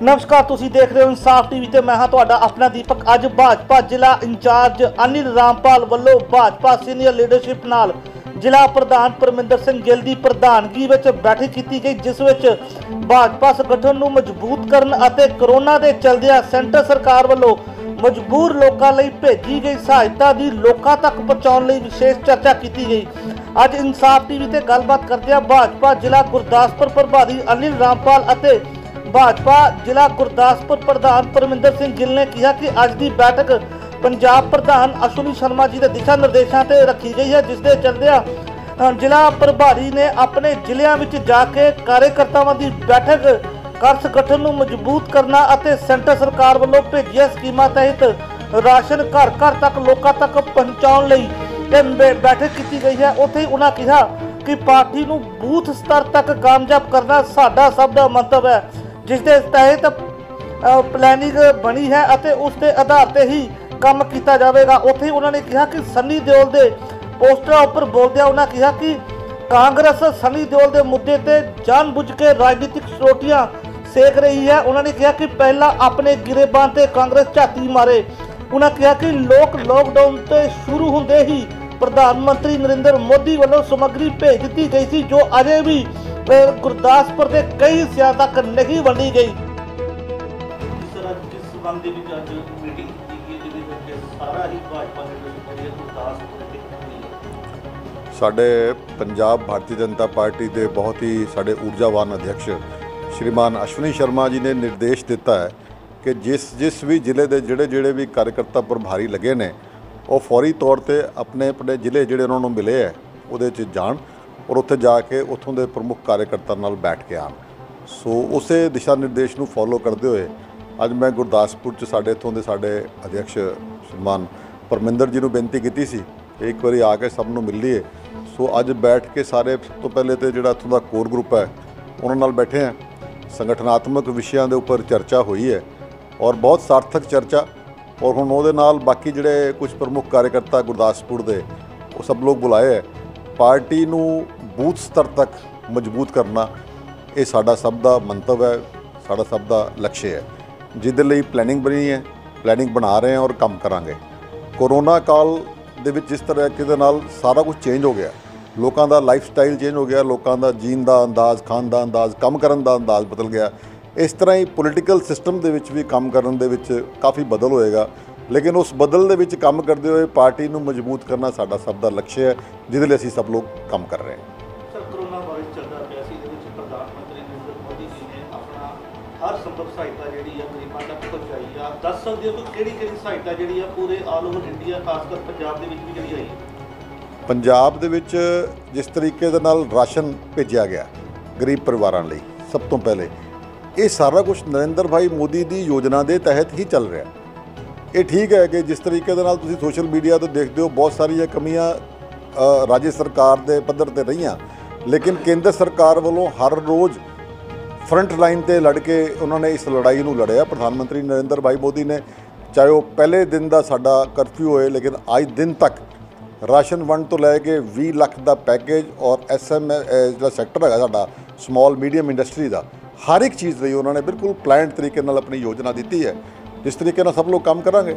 नमस्कार, तुसी देख रहे हो इंसाफ टीवी ते मैं हाँ तुहाडा अपना दीपक। अज भाजपा जिला इंचार्ज अनिल रामपाल वल्लों भाजपा सीनियर लीडरशिप नाल जिला प्रधान परमिंदर सिंह गिल दी प्रधानगी विच बैठक की गई, जिस विच भाजपा संगठन नूं मजबूत करन अते कोरोना दे चलदिआं सेंटर सरकार वल्लों मजबूर लोकां लई भेजी गई सहायता दी लोकां तक पहुंचाउण लई विशेष चर्चा की गई। अज इंसाफ टीवी ते गलबात करदिआं भाजपा जिला गुरदासपुर प्रभारी अनिल रामपाल अते भाजपा जिला गुरदासपुर प्रधान परमिंदर सिंह गिल ने कहा कि अज की बैठक पंजाब प्रधान अश्विनी शर्मा जी के दिशा निर्देशों से रखी गई है, जिसके चलदिया जिला प्रभारी ने अपने जिलों में जाके कार्यकर्ताओं की बैठक कर संगठन को मजबूत करना और सेंटर सरकार वालों भेजिया स्कीमां तहत राशन घर घर तक लोगों तक पहुँचाने बैठक की गई है। उत्थे उन्होंने कहा कि पार्टी को बूथ स्तर तक कामयाब करना साडा सब का मंतव है, जिसके तहत प्लैनिंग बनी है और उसके आधार पर ही काम किया जाएगा। उत्थे उन्होंने कहा कि सनी देओल के पोस्टर पर बोलदे उन्होंने कहा कि कांग्रेस सनी देओल के मुद्दे पर जानबूझ के राजनीतिक रोटियां सेक रही है। उन्होंने कहा कि पहला अपने गिरेबान से कांग्रेस झाती मारे। उन्होंने कहा कि लॉकडाउन से शुरू होंदे ही प्रधानमंत्री नरेंद्र मोदी वालों सामग्री भेज दी गई थी, जो अजे भी गुरदासपुर के कई हिस्सों तक नहीं वंडी गई। साडे पंजाब भारतीय जनता पार्टी के बहुत ही साडे ऊर्जावान अध्यक्ष श्रीमान अश्विनी शर्मा जी ने निर्देश दिता है कि जिस भी जिले के जोड़े भी कार्यकर्ता प्रभारी लगे ने वो फौरी तौर पर अपने अपने जिले जोड़े उन्होंने मिले है वो जान और उत्थे जाके उत्थों के प्रमुख कार्यकर्ता नाल बैठ के आन। सो उस दिशा निर्देश को फॉलो करते हुए अज मैं गुरदासपुर साडे इत्थों के साडे अध्यक्ष श्रीमान परमिंदर जी को बेनती की सी एक बारी आके सब मिल लीए। सो अज बैठ के सारे सब तो पहले तो जोड़ा इत्थों का कोर ग्रुप है उन्होंने बैठे हैं, संगठनात्मक विषयों के उपर चर्चा हुई है और बहुत सार्थक चर्चा। और हुण उहदे नाल बाकी जिहड़े कुछ प्रमुख कार्यकर्ता गुरदासपुर के वो सब लोग बुलाए है। पार्टी नूं बूथ स्तर तक मजबूत करना ये साडा सब दा मंतव है, साडा सब दा लक्ष्य है, जिहदे लई प्लैनिंग बनी है, प्लैनिंग बना रहे हैं और काम करांगे। कोरोना काल दे विच जिस तरीके दे नाल सारा कुछ चेंज हो गया, लोगों का लाइफ स्टाइल चेंज हो गया, लोगों का जीन का अंदाज़, खान का अंदाज़, काम करन का अंदाज़ बदल गया। इस तरह ही पोलिटिकल सिस्टम दे विच भी काम करन दे विच काफ़ी बदल होएगा, लेकिन उस बदल दे विच काम करते हुए पार्टी को मजबूत करना साडा सब का लक्ष्य है, जिहदे लई असीं सब लोग काम कर रहे हैं। सर, कोरोना वायरस चलदा पिया सी, इहदे विच प्रधानमंत्री नरेंद्र मोदी जी ने अपना हर संभव सहायता जिहड़ी है गरीबां तक पहुंचाई है। दस सकदे हो कि किहड़ी-किहड़ी सहायता जिहड़ी है पूरे ऑल ओवर इंडिया खासकर पंजाब दे विच भी जिहड़ी आई है? पंजाब दे विच जिस तरीके दे नाल राशन भेजिया गया गरीब परिवारां लई, सब तो पहले ये सारा कुछ नरेंद्र भाई मोदी की योजना के तहत ही चल रहा है। ये ठीक है कि जिस तरीके दे नाल तुसीं सोशल मीडिया तो देखते हो बहुत सारिया कमियां राज्य सरकार के पद्धर ते रहीआं, लेकिन केंद्र सरकार वालों हर रोज़ फ्रंट लाइन ते लड़ के उन्होंने इस लड़ाई नूं लड़िया। प्रधानमंत्री नरेंद्र भाई मोदी ने चाहे वो पहले दिन का साडा करफ्यू होए, लेकिन आज दिन तक राशन वंड तो लैके 20 लाख का पैकेज और जो सैक्टर है साडा स्मॉल मीडियम इंडस्ट्री का हर एक चीज़ लई उन्होंने बिल्कुल प्लान तरीके नाल अपनी योजना दी है, जिस तरीके नाल सब लोग काम करांगे।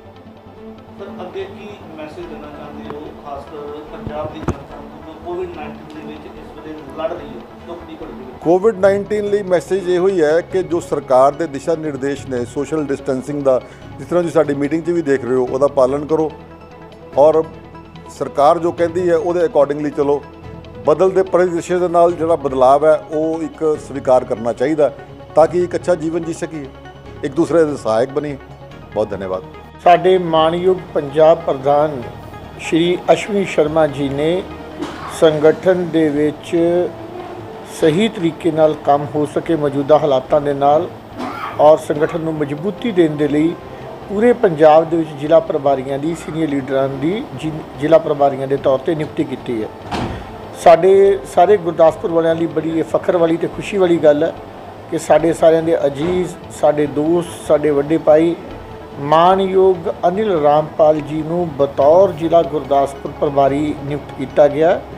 सर, अगे की मैसेज देना चाहते हो खासकर पंजाब की जनता को कोविड-19 दे विच इस वेले लड़ रही है, दुख दी पड़ी है? कोविड-19 लई मैसेज ये ही है कि जो सरकार के दिशा निर्देश ने सोशल डिस्टेंसिंग का, जिस तरह जी साडी मीटिंग भी देख रहे हो, उसका पालन करो और सरकार जो कहती है वो अकॉर्डिंगली चलो। बदलते परिदृश्य के नाल जिहड़ा बदलाव है वो एक स्वीकार करना चाहिए ताकि एक अच्छा जीवन जी सकीए, एक दूसरे के सहायक बनीए। बहुत धन्यवाद। साडे मानयोग पंजाब प्रधान श्री अश्विनी शर्मा जी ने संगठन दे विच सही तरीके नाल काम हो सके मौजूदा हालातों के नाल और संगठन को मजबूती देने के लिए पूरे पंजाब दे विच जिला प्रभारियों की सीनियर लीडरां की जिला प्रभारियों के तौर पर नियुक्ति की है। साडे सारे गुरदासपुर वालियां लई बड़ी फखर वाली तो खुशी वाली गल है कि साडे सारियां दे अजीज़, साडे दोस्त, साडे वड्डे भाई मानयोग अनिल रामपाल जी नूं बतौर जिला गुरदासपुर प्रभारी नियुक्त किया गया।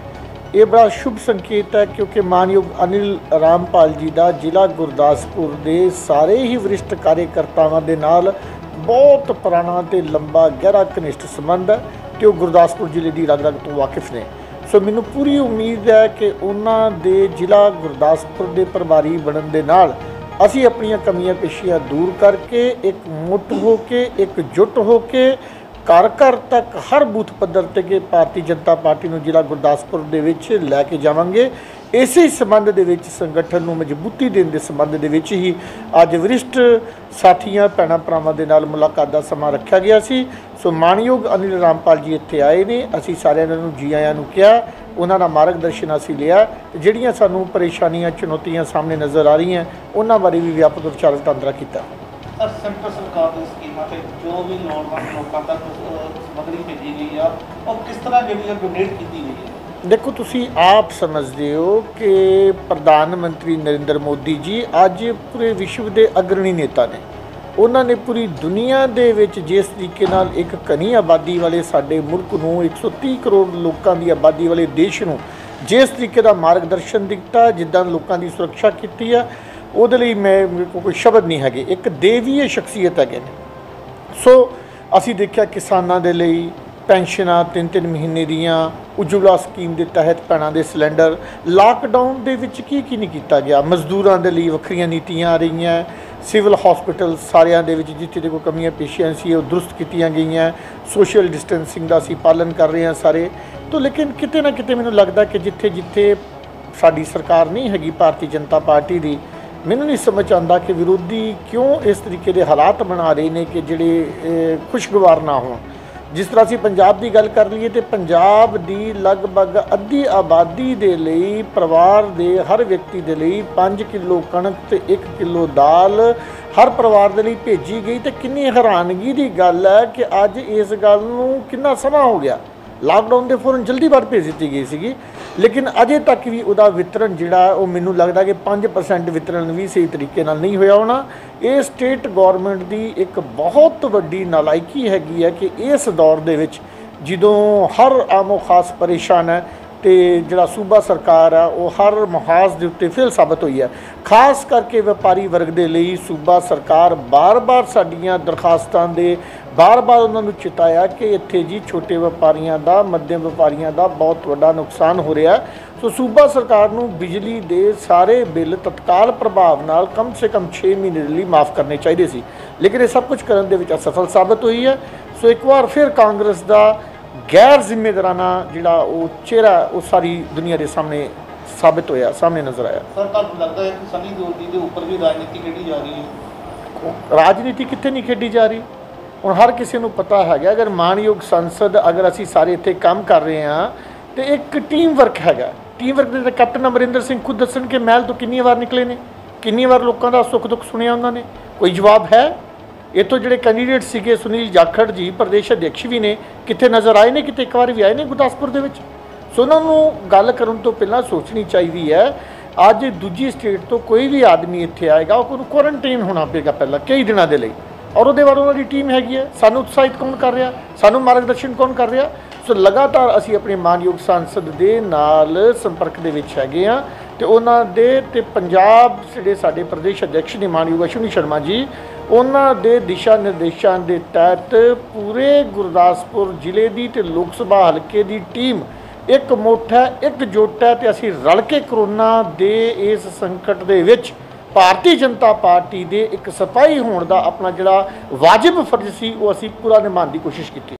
ਇਹ ਬੜਾ ਸ਼ੁਭ ਸੰਕੇਤ ਹੈ क्योंकि मानयोग अनिल रामपाल जी का ਜ਼ਿਲ੍ਹਾ ਗੁਰਦਾਸਪੁਰ ਦੇ ਸਾਰੇ ਹੀ ਵਰਿਸ਼ਟ ਕਾਰਜਕਰਤਾਵਾਂ ਦੇ ਨਾਲ ਬਹੁਤ ਪੁਰਾਣਾ ਤੇ ਲੰਬਾ ਗਹਿਰਾ ਘनिष्ठ ਸੰਬੰਧ ਹੈ ਤੇ ਉਹ ਗੁਰਦਾਸਪੁਰ ਜ਼ਿਲ੍ਹੇ ਦੀ ਰਗ ਰਗ ਤੋਂ ਵਾਕਿਫ ਨੇ। ਸੋ ਮੈਨੂੰ ਪੂਰੀ ਉਮੀਦ ਹੈ ਕਿ ਉਹਨਾਂ ਦੇ ਜ਼ਿਲ੍ਹਾ ਗੁਰਦਾਸਪੁਰ ਦੇ ਪ੍ਰਭਾਰੀ ਬਣਨ ਦੇ ਨਾਲ ਅਸੀਂ ਆਪਣੀਆਂ ਕਮੀਆਂ ਪੇਸ਼ੀਆਂ ਦੂਰ ਕਰਕੇ ਇੱਕ ਮੁੱਠ ਹੋ ਕੇ एकजुट हो के घर घर तक हर बूथ पद्धर ते कि भारतीय जनता पार्टी नूं जिला गुरदासपुर दे विच लैके जावांगे। इसे संबंध दे विच संगठन नूं मजबूती देण दे संबंध दे विच ही अज वरिष्ठ साथियां भैणां भरावां दे नाल मुलाकात दा समां रखिया गया सी। सो मानयोग अनिल रामपाल जी इत्थे आए ने, असीं सारिआं नूं जी आइआं नूं किहा, उन्हां दा मार्गदर्शन असीं लिया। जिहड़ियां सानूं परेशानियां चुनौतियां सामने नज़र आ रहीआं उन्हां बारे भी व्यापक विचार वटांदरा कीता। सर सेंटर सरकार की स्कीमां ते जो भी लोड़वंद लोगों तक समग्री भेजी गई है और किस तरह जी डोनेट की गई है? देखो तुसी आप समझते हो कि प्रधानमंत्री नरेंद्र मोदी जी अज पूरे विश्व के अग्रणी नेता ने। उन्होंने पूरी दुनिया दे विच जिस तरीके नाल एक घनी आबादी वाले साडे मुल्क नूं 130 करोड़ लोगों की आबादी वाले देश नूं जिस तरीके का मार्गदर्शन दिता, जिद्दां लोगों की सुरक्षा की है, ਉਹਦੇ ਲਈ ਮੇਰੇ ਕੋਲ ਕੋਈ ਸ਼ਬਦ ਨਹੀਂ ਹੈਗੇ। ਇੱਕ ਦੇਵੀਏ ਸ਼ਖਸੀਅਤ ਹੈਗੇ ਨੇ। ਸੋ ਅਸੀਂ ਦੇਖਿਆ ਕਿਸਾਨਾਂ ਦੇ ਲਈ ਪੈਨਸ਼ਨਾਂ 3-3 ਮਹੀਨੇ ਦੀਆਂ, ਉਜਵਲਾ ਸਕੀਮ ਦੇ ਤਹਿਤ ਭੈਣਾਂ ਦੇ ਸਿਲੰਡਰ, ਲਾਕਡਾਊਨ ਦੇ ਵਿੱਚ ਕੀ ਨਹੀਂ ਕੀਤਾ ਗਿਆ, ਮਜ਼ਦੂਰਾਂ ਦੇ ਲਈ ਵੱਖਰੀਆਂ ਨੀਤੀਆਂ ਆ ਰਹੀਆਂ, ਸਿਵਲ ਹਸਪੀਟਲ ਸਾਰਿਆਂ ਦੇ ਵਿੱਚ ਜਿੱਥੇ ਦੇ ਕੋਈ ਕਮੀਆਂ ਪੇਸ਼ੀਆਂ ਸੀ ਉਹ ਦਰੁਸਤ ਕੀਤੀਆਂ ਗਈਆਂ, ਸੋਸ਼ਲ ਡਿਸਟੈਂਸਿੰਗ ਦਾ ਅਸੀਂ ਪਾਲਨ ਕਰ ਰਹੇ ਹਾਂ ਸਾਰੇ। ਤਾਂ ਲੇਕਿਨ ਕਿਤੇ ਨਾ ਕਿਤੇ ਮੈਨੂੰ ਲੱਗਦਾ ਕਿ ਜਿੱਥੇ ਜਿੱਥੇ ਸਾਡੀ ਸਰਕਾਰ ਨਹੀਂ ਹੈਗੀ ਭਾਰਤੀ ਜਨਤਾ ਪਾਰਟੀ ਦੀ, ਮੈਨੂੰ ਨਹੀਂ ਸਮਝ ਆਉਂਦਾ ਕਿ ਵਿਰੋਧੀ ਕਿਉਂ ਇਸ ਤਰੀਕੇ ਦੇ ਹਾਲਾਤ ਬਣਾ ਰਹੇ ਨੇ ਕਿ ਜਿਹੜੇ ਖੁਸ਼ਗਵਾਰ ਨਾ ਹੋਣ। ਜਿਸ ਤਰ੍ਹਾਂ ਅਸੀਂ ਪੰਜਾਬ ਦੀ ਗੱਲ ਕਰ ਲਈਏ ਤਾਂ ਪੰਜਾਬ ਦੀ ਲਗਭਗ ਅੱਧੀ ਆਬਾਦੀ ਦੇ ਲਈ, ਪਰਿਵਾਰ ਦੇ ਹਰ ਵਿਅਕਤੀ ਦੇ ਲਈ 5 ਕਿਲੋ ਕਣਕ ਤੇ 1 ਕਿਲੋ ਦਾਲ ਹਰ ਪਰਿਵਾਰ ਦੇ ਲਈ ਭੇਜੀ ਗਈ। ਤੇ ਕਿੰਨੀ ਹੈਰਾਨਗੀ ਦੀ ਗੱਲ ਹੈ ਕਿ ਅੱਜ ਇਸ ਗੱਲ ਨੂੰ ਕਿੰਨਾ ਸਮਾਂ ਹੋ ਗਿਆ। ਲਾਕਡਾਊਨ ਦੇ ਫੌਰਨ ਜਲਦੀ ਬਾਅਦ ਭੇਜ ਦਿੱਤੀ ਗਈ ਸੀਗੀ, ਲੇਕਿਨ ਅਜੇ ਤੱਕ ਵੀ ਉਹਦਾ ਵਿਤਰਨ ਜਿਹੜਾ ਉਹ ਮੈਨੂੰ ਲੱਗਦਾ ਕਿ 5% ਵਿਤਰਨ ਵੀ ਸਹੀ ਤਰੀਕੇ ਨਾਲ ਨਹੀਂ ਹੋਇਆ ਹੋਣਾ। ਇਹ ਸਟੇਟ ਗੌਰਮੈਂਟ ਦੀ ਇੱਕ ਬਹੁਤ ਵੱਡੀ ਨਾਲਾਇਕੀ ਹੈਗੀ ਹੈ ਕਿ ਇਸ ਦੌਰ ਦੇ ਵਿੱਚ ਜਦੋਂ ਹਰ ਆਮੋ ਖਾਸ ਪਰੇਸ਼ਾਨ ਹੈ ਤੇ ਜਿਹੜਾ ਸੂਬਾ ਸਰਕਾਰ ਆ ਉਹ ਹਰ ਮੁਹਾਜ਼ ਦੇ ਉੱਤੇ ਫੇਲ ਸਾਬਤ ਹੋਈ ਹੈ। ਖਾਸ ਕਰਕੇ ਵਪਾਰੀ ਵਰਗ ਦੇ ਲਈ ਸੂਬਾ ਸਰਕਾਰ ਬਾਰ-ਬਾਰ ਸਾਡੀਆਂ ਦਰਖਾਸਤਾਂ ਦੇ ਬਾਰ-ਬਾਰ ਉਹਨਾਂ ਨੂੰ ਚਿਤਾਇਆ ਕਿ ਇੱਥੇ ਜੀ ਛੋਟੇ ਵਪਾਰੀਆਂ ਦਾ, ਮੱਧਮ ਵਪਾਰੀਆਂ ਦਾ ਬਹੁਤ ਵੱਡਾ ਨੁਕਸਾਨ ਹੋ ਰਿਹਾ। ਸੋ ਸੂਬਾ ਸਰਕਾਰ ਨੂੰ ਬਿਜਲੀ ਦੇ ਸਾਰੇ ਬਿੱਲ ਤਤਕਾਲ ਪ੍ਰਭਾਵ ਨਾਲ ਕਮ ਸੇ ਕਮ 6 ਮਹੀਨੇ ਲਈ ਮਾਫ ਕਰਨੇ ਚਾਹੀਦੇ ਸੀ, ਲੇਕਿਨ ਇਹ ਸਭ ਕੁਝ ਕਰਨ ਦੇ ਵਿੱਚ ਅਸਫਲ ਸਾਬਤ ਹੋਈ ਹੈ। ਸੋ ਇੱਕ ਵਾਰ ਫਿਰ ਕਾਂਗਰਸ ਦਾ गैर जिम्मेदाराना जिहड़ा वो चेहरा वो सारी दुनिया के सामने साबित होया, सामने नज़र आया। सर तुहानूं लगदा है कि सनी देओल जी के ऊपर भी राजनीति खेडी जा रही है? राजनीति कित्थे नहीं खेडी जा रही। हुण हर किसी नूं पता है अगर मानयोग संसद अगर असी सारे इत्थे काम कर रहे हैं तो एक टीम वर्क है। टीम वर्क दे कैप्टन अमरिंदर सिंह खुद दसन कि महल तो कितनी बार निकले ने, कितनी बार लोगों का सुख दुख सुनिया उन्होंने, कोई जवाब है? इतों जोड़े कैंडीडेट सीगे सुनील जाखड़ जी प्रदेश अध्यक्ष भी ने, कितने नज़र आए ने, कितने एक बार भी आए ने गुरदासपुर दे विच। सो उन्होंने गल करन तो पहला सोचनी चाहिए है। अज दूजी स्टेट तो कोई भी आदमी इत्थे आएगा उन्होंने क्वारंटाइन होना पेगा पहला कई दिनों के लिए, और वो बाद उन्होंने टीम हैगी है। सानू उत्साहित कौन कर रहा, सानू मार्गदर्शन कौन कर रहा। सो लगातार असी अपने मानयोग सांसद के नाल संपर्क दे विच हैगे आ ते उन्हां दे ते पंजाब जिहड़े साडे प्रदेश अध्यक्ष ने मानयोग अश्विनी शर्मा जी, उन्हां दे दिशा निर्देशों के तहत पूरे गुरदासपुर जिले की ते लोक सभा हल्के की टीम एक मुठ है, एकजुट है ते असी रल के करोना दे इस संकट दे विच भारतीय जनता पार्टी दे एक सिपाही होने का अपना जिहड़ा वाजिब फर्ज सी वो असी पूरा निभाने की कोशिश की।